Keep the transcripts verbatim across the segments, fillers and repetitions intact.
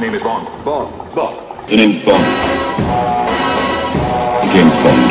name is Bond. Bond. Bond. The name's Bond. James Bond.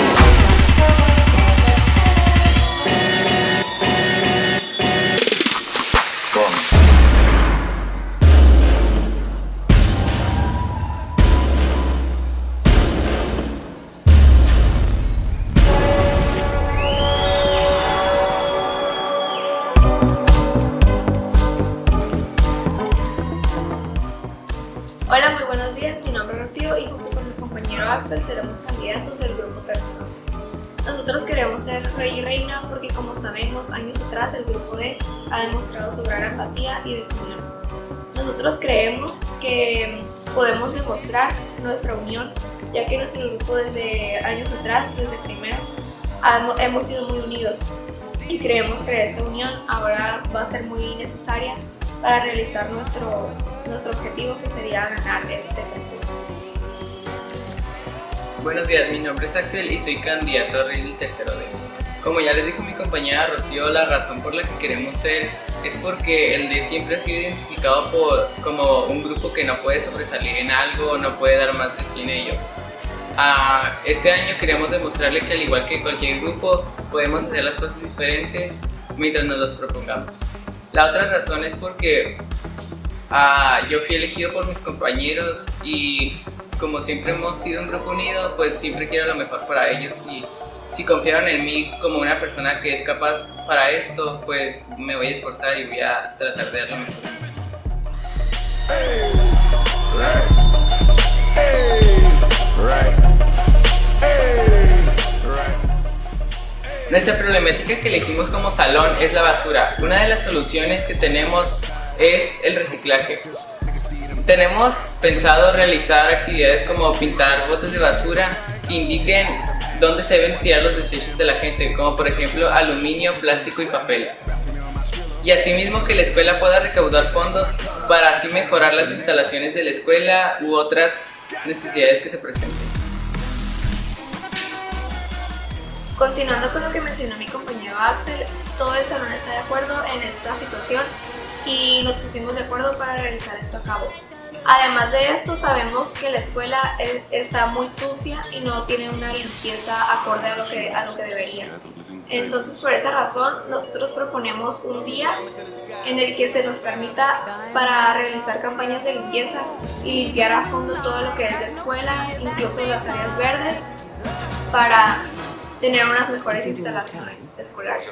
Hola, muy buenos días, mi nombre es Rocío y junto con mi compañero Axel seremos candidatos del grupo tercero. Nosotros queremos ser rey y reina porque, como sabemos, años atrás el grupo D ha demostrado su gran empatía y desunión. Nosotros creemos que podemos demostrar nuestra unión, ya que nuestro grupo desde años atrás, desde primero, hemos sido muy unidos y creemos que esta unión ahora va a ser muy necesaria para realizar nuestro, nuestro objetivo, que sería ganar este concurso. Buenos días, mi nombre es Axel y soy candidato a rey del tercero D. Como ya les dijo mi compañera Rocío, la razón por la que queremos ser es porque el D siempre ha sido identificado por, como un grupo que no puede sobresalir en algo, no puede dar más de sí en ello. Uh, este año queremos demostrarle que, al igual que cualquier grupo, podemos hacer las cosas diferentes mientras nos los propongamos. La otra razón es porque uh, yo fui elegido por mis compañeros y como siempre hemos sido un grupo unido, pues siempre quiero lo mejor para ellos, y si confiaron en mí como una persona que es capaz para esto, pues me voy a esforzar y voy a tratar de dar lo mejor. Hey, right. Hey, right. Hey, right. Nuestra problemática que elegimos como salón es la basura. Una de las soluciones que tenemos es el reciclaje. Tenemos pensado realizar actividades como pintar botes de basura que indiquen dónde se deben tirar los desechos de la gente, como por ejemplo aluminio, plástico y papel. Y asimismo que la escuela pueda recaudar fondos para así mejorar las instalaciones de la escuela u otras necesidades que se presenten. Continuando con lo que mencionó mi compañero Axel, todo el salón está de acuerdo en esta situación y nos pusimos de acuerdo para realizar esto a cabo. Además de esto, sabemos que la escuela es, está muy sucia y no tiene una limpieza acorde a lo que, a lo que debería. Entonces, por esa razón, nosotros proponemos un día en el que se nos permita para realizar campañas de limpieza y limpiar a fondo todo lo que es la escuela, incluso las áreas verdes, para tener unas mejores instalaciones escolares.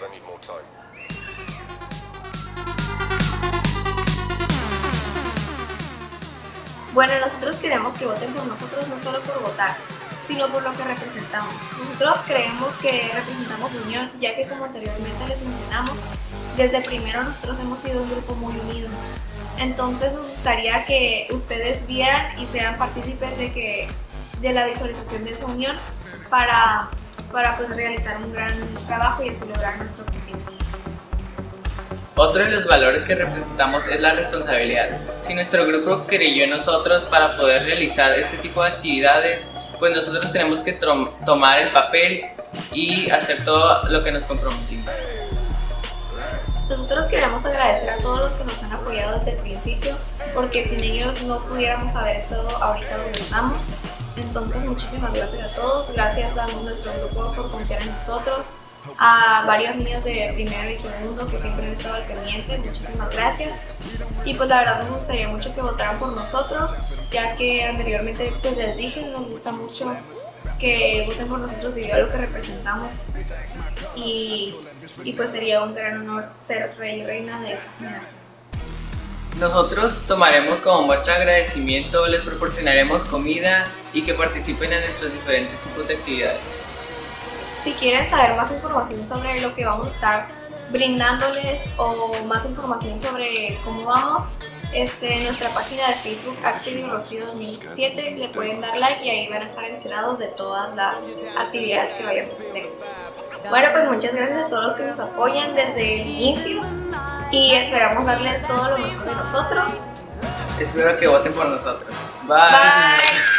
Bueno, nosotros queremos que voten por nosotros, no solo por votar, sino por lo que representamos. Nosotros creemos que representamos la unión, ya que, como anteriormente les mencionamos, desde primero nosotros hemos sido un grupo muy unido. Entonces nos gustaría que ustedes vieran y sean partícipes de, que, de la visualización de esa unión para, para pues, realizar un gran trabajo y así lograr nuestro objetivo. Otro de los valores que representamos es la responsabilidad. Si nuestro grupo creyó en nosotros para poder realizar este tipo de actividades, pues nosotros tenemos que tomar el papel y hacer todo lo que nos comprometimos. Nosotros queremos agradecer a todos los que nos han apoyado desde el principio, porque sin ellos no pudiéramos haber estado ahorita donde estamos. Entonces, muchísimas gracias a todos, gracias a nuestro grupo por confiar en nosotros, a varios niños de primero y segundo que siempre han estado al pendiente, muchísimas gracias. Y pues la verdad nos gustaría mucho que votaran por nosotros, ya que anteriormente pues les dije, nos gusta mucho que voten por nosotros debido a lo que representamos, y, y pues sería un gran honor ser rey y reina de esta generación. Nosotros tomaremos como muestra de agradecimiento, les proporcionaremos comida y que participen en nuestros diferentes tipos de actividades. Si quieren saber más información sobre lo que vamos a estar brindándoles o más información sobre cómo vamos, este, en nuestra página de Facebook Axel y Rocío dos mil diecisiete le pueden dar like y ahí van a estar enterados de todas las actividades que vayamos a hacer. Bueno, pues muchas gracias a todos los que nos apoyan desde el inicio y esperamos darles todo lo mejor de nosotros. Espero que voten por nosotros. Bye. Bye.